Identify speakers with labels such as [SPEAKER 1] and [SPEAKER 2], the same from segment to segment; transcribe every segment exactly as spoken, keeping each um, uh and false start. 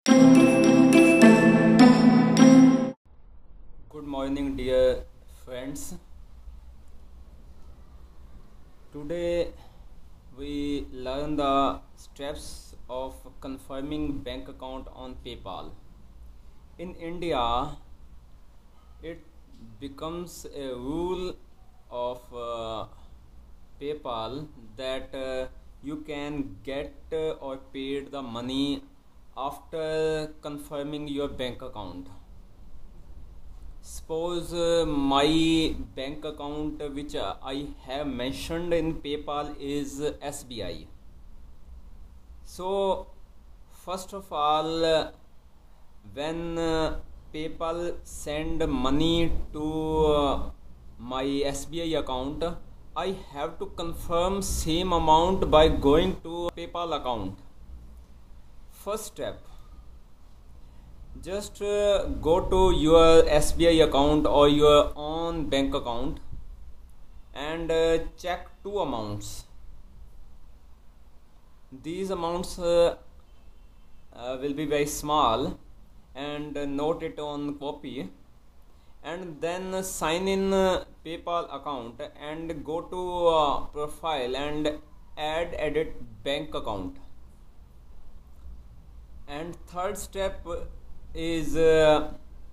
[SPEAKER 1] Good morning, dear friends. Today we learn the steps of confirming bank account on PayPal. In India, it becomes a rule of uh, PayPal that uh, you can get uh, or paid the money after confirming your bank account. Suppose uh, my bank account uh, which uh, I have mentioned in PayPal is uh, S B I. So first of all, uh, when uh, PayPal send money to uh, my S B I account, I have to confirm same amount by going to PayPal account. First step, just uh, go to your S B I account or your own bank account and uh, check two amounts. These amounts uh, uh, will be very small, and uh, note it on copy, and then sign in uh, PayPal account and go to uh, profile and add edit bank account. And third step is uh,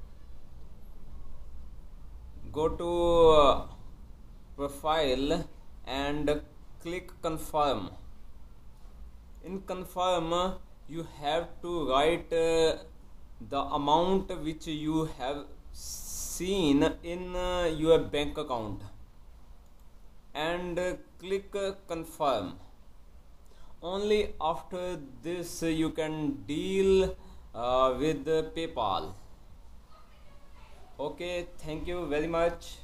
[SPEAKER 1] go to uh, profile and click confirm. In confirm, you have to write uh, the amount which you have seen in uh, your bank account and uh, click uh, confirm. Only after this uh, you can deal uh, with uh, PayPal. Okay, thank you very much.